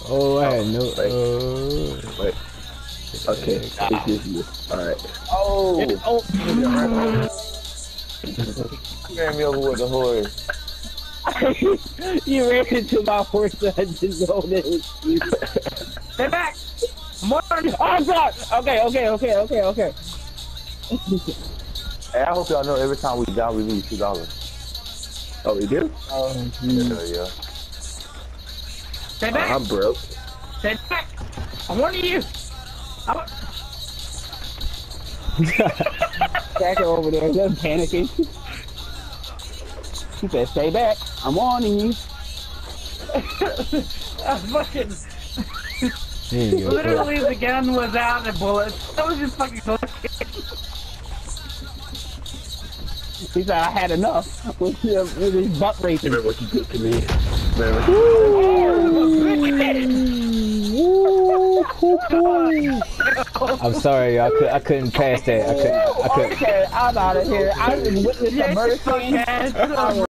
Oh, I had no. Wait. Okay, it's just you. Alright. Oh! Oh. Ran me over with the horse. You ran into my horse and I didn't know that it was you. Stay back! I'm on. Oh, God! Okay. Hey, I hope y'all know every time we die, we lose $2. Oh, we do? Oh, Yeah. Stay back! I'm broke. Stay back! I'm warning you! Jack over there, just panicking. He said, stay back. I'm warning you. Fucking... Literally, the gun was out and bullets. I was just fucking looking. He said, I had enough with his butt racing. Remember what you did to me? Remember? I'm sorry, I couldn't pass that. I couldn't. Okay, I'm out of here. I witnessed a murder scene.